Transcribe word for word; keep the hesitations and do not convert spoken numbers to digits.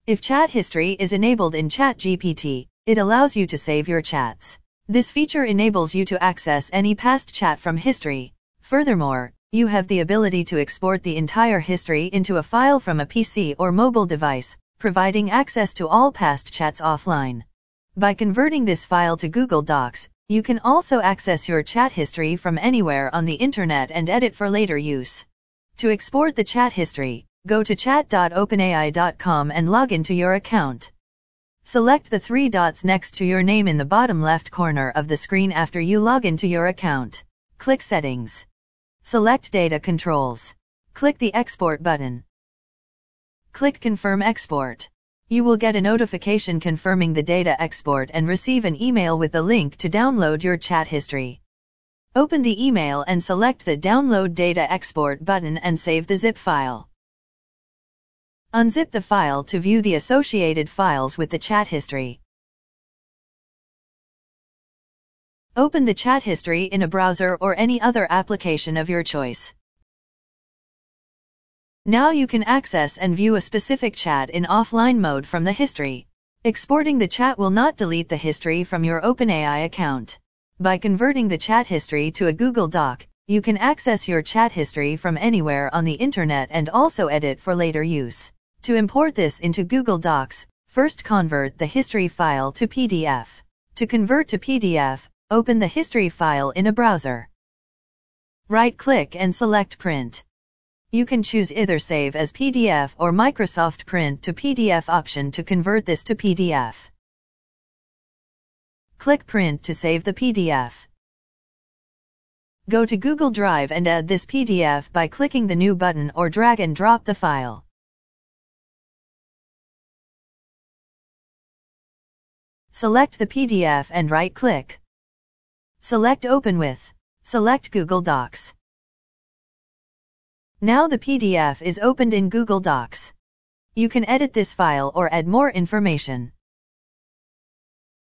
If chat history is enabled in ChatGPT, it allows you to save your chats. This feature enables you to access any past chat from history. Furthermore, you have the ability to export the entire history into a file from a P C or mobile device, providing access to all past chats offline. By converting this file to Google Docs, you can also access your chat history from anywhere on the internet and edit for later use. To export the chat history, go to chat dot openai dot com and log into your account. Select the three dots next to your name in the bottom left corner of the screen after you log into your account. Click Settings. Select Data Controls. Click the Export button. Click Confirm Export. You will get a notification confirming the data export and receive an email with the link to download your chat history. Open the email and select the Download Data Export button and save the zip file. Unzip the file to view the associated files with the chat history. Open the chat history in a browser or any other application of your choice. Now you can access and view a specific chat in offline mode from the history. Exporting the chat will not delete the history from your OpenAI account. By converting the chat history to a Google Doc, you can access your chat history from anywhere on the internet and also edit for later use. To import this into Google Docs, first convert the history file to P D F. To convert to P D F, open the history file in a browser. Right-click and select Print. You can choose either Save as P D F or Microsoft Print to P D F option to convert this to P D F. Click Print to save the P D F. Go to Google Drive and add this P D F by clicking the New button or drag and drop the file. Select the P D F and right-click. Select Open with. Select Google Docs. Now the P D F is opened in Google Docs. You can edit this file or add more information.